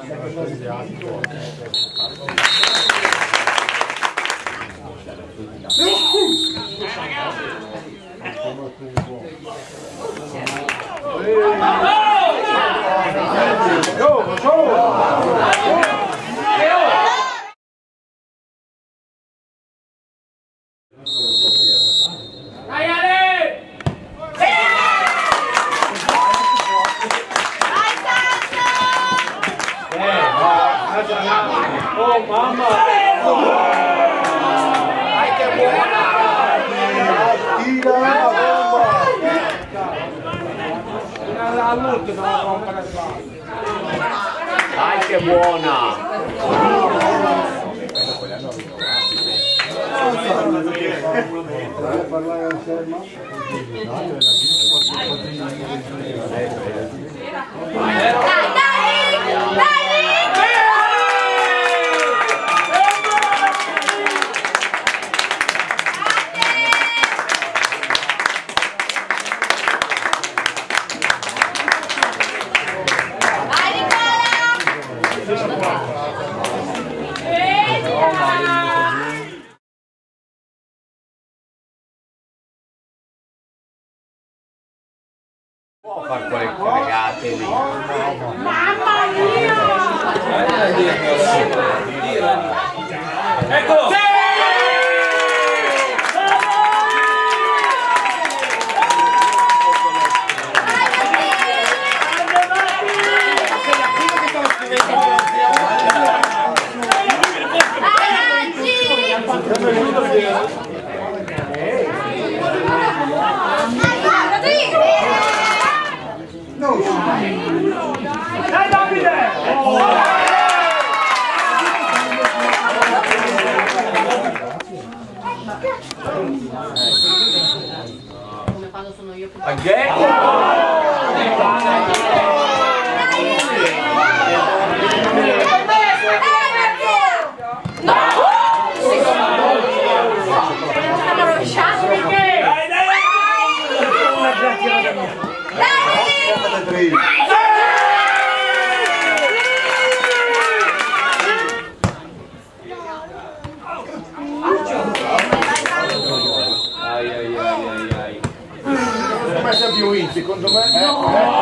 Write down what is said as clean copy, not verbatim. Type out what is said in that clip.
Oh mamma! Dai che buona! Tira la bomba! All'ultimo la bomba che fa! Dai che buona! Può far quelle cagate lì. Mamma mia! Ecco! Sì! Dai Davide! Come quando sono io che... Come sei più in, secondo me?